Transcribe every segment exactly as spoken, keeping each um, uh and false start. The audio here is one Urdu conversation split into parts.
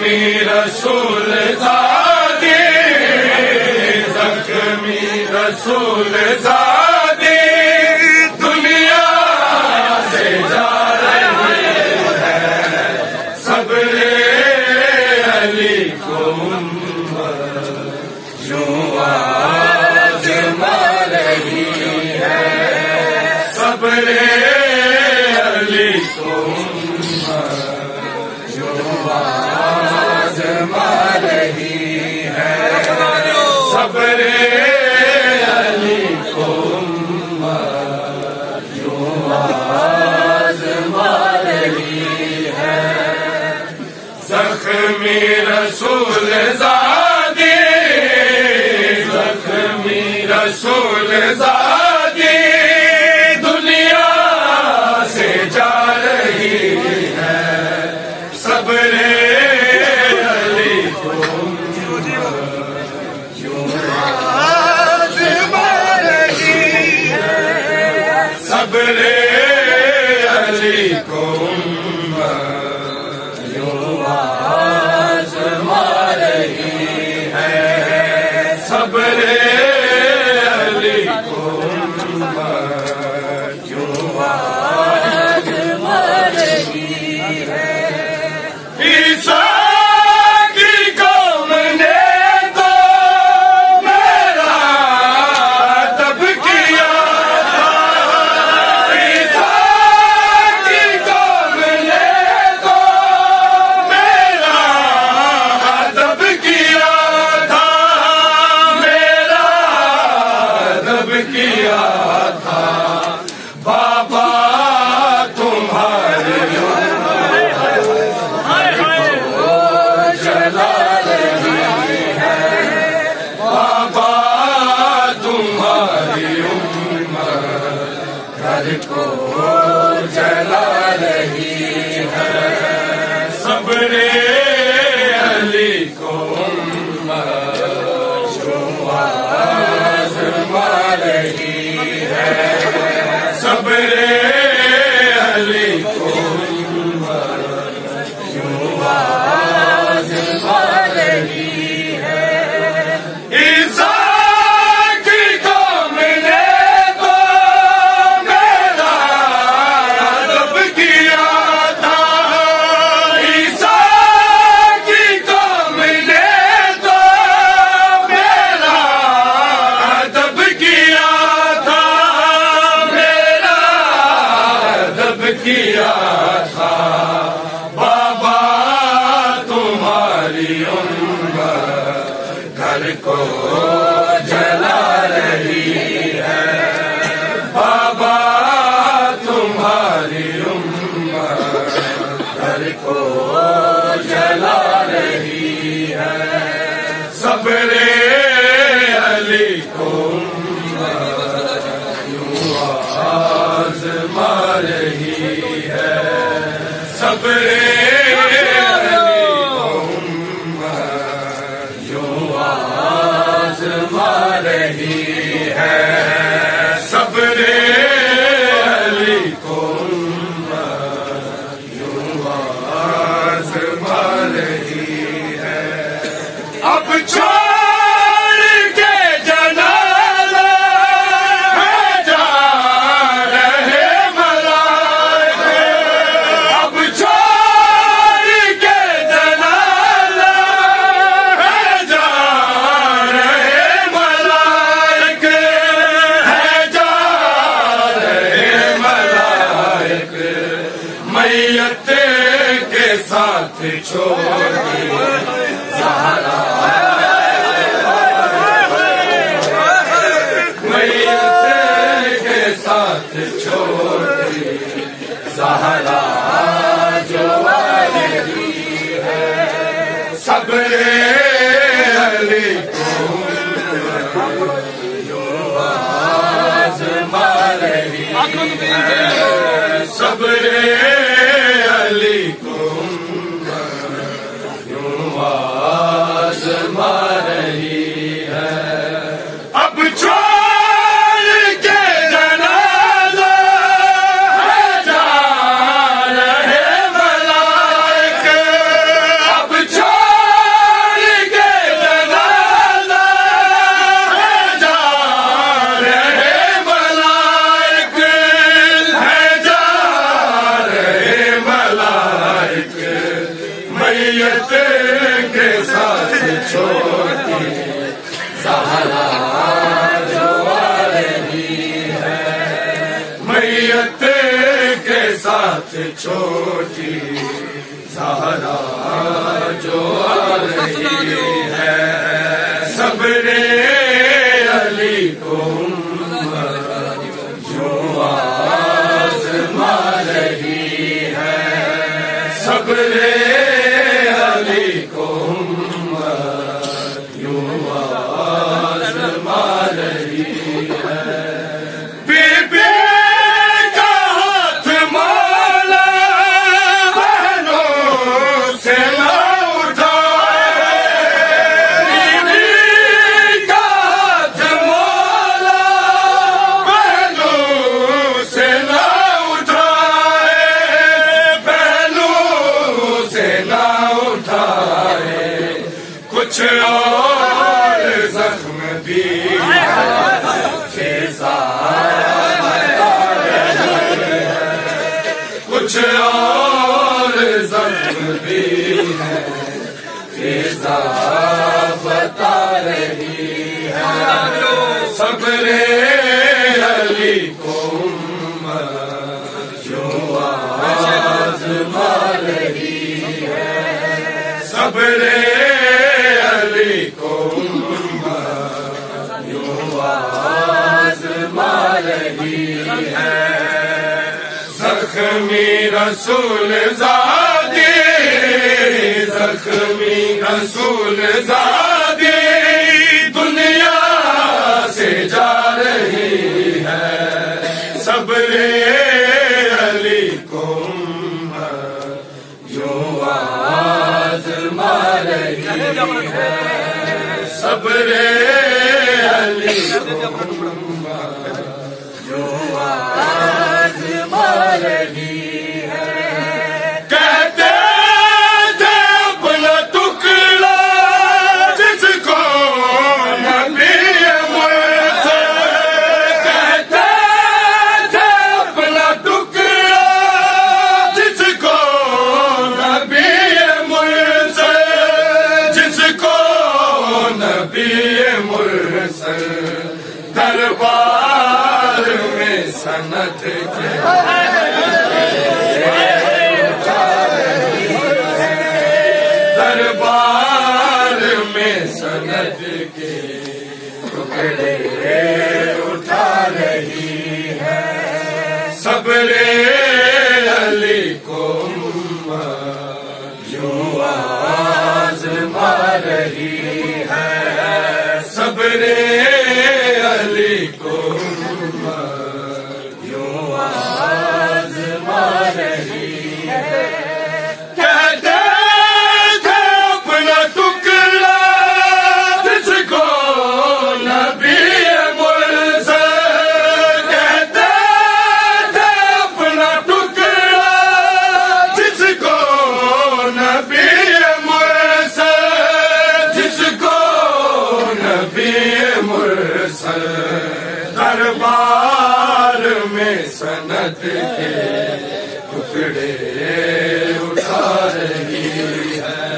زخمی رسول زادی زخمی رسول زادی دنیا سے جا رہی ہے صبر علی کو یوں آزما رہی ہے صبر علی کو آزما رہی ہے صبر علی کو یوں آزما رہی ہے زخمی رسول زادی زخمی رسول زادی دنیا سے جا رہی ہے صبر صبر علی کو یوں آزما رہی ہے صبر علی کو یوں آزما رہی ہے عیسیٰ کی قوم نے تو میرا ادب کیا کیا تھا بابا تمہاری جلا رہی ہے بابا تمہاری گھر کو جلا رہی ہے صبر علی کو رہی ہے صبر علی کو یوں آزما رہی ہے عیسیٰ کی قوم نے تو میرا ادب کیا تھا عیسیٰ کی قوم نے تو میرا ادب کیا کیا تھا بابا تمہاری گھر کو جلا رہی ہے بابا تمہاری گھر کو جلا رہی ہے صبر علی کو آزما رہی ہے صبر علی کو یوں آزما رہی ہے صبر علی کو یوں آزما رہی ہے اب چھوڑ کے جنازہ میت کے ساتھ چھوڑ زہرا میت کے ساتھ چھوڑ زہرا جو رہی ہے صبر علی کو یوں آزما رہی ہے صبر علی کو یوں آزما رہی ہے اب چھوڑ کے جنازہ جا رہے ملائکے اب چھوڑ کے ساتھ چھوٹی زہرا جو آ رہی ہے، میت کے ساتھ چھوٹی زہرا جو آ رہی ہے، صبر علی کو جو آزما رہی ہے، صبر علی کو جو آزما رہی ہے، بی بی کا ہاتھ مولا بہنوں سے نہ اٹھائے، بی بی کا ہاتھ مولا بہنوں سے نہ اٹھائے، بہنوں سے نہ اٹھائے، کچھ اور زخم بھی فضا بتا رہی ہے، کچھ اور زخم بھی ہے فضا بتا رہی ہے، صبر علی کو جو آزما رہی ہے، صبر علی کو جو آزما رہی ہے، زخمی رسول زادی، زخمی رسول زادی دنیا سے جا رہی ہے، صبر علی کو جو آزما رہی ہے، صبر علی کو جو آزما رہی ہے، کہتے تھے اپنا ٹکڑا جس کو نبی مرسل، کہتے تھے اپنا ٹکڑا جس کو نبی مرسل، جس کو نبی مرسل، دربار میں سند کے دربار میں سند کے ٹکڑے اٹھا رہی ہے، صبر علی کو جو آزما رہی ہے، صبر علی کو جو آزما رہی ہے، کہتے تھے اپنا ٹکڑا جس کو نبی مرسل، کہتے تھے اپنا ٹکڑا جس کو نبی مرسل، جس کو نبی مرسل، دربار میں سند کے ٹکڑے اٹھا رہی ہے،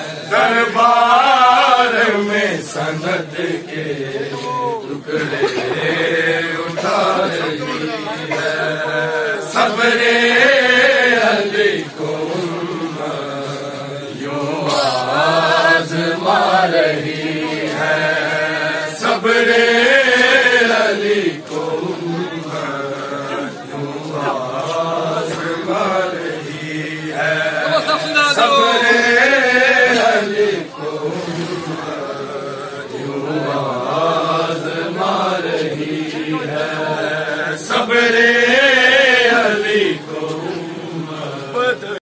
دربار میں سند کے ٹکڑے اٹھا رہی ہے، صبر علی کو جو آزما رہی ہے، صبر علی کو جو آزما رہی ہے، صبر علی کو جو آزما رہی ہے، صبر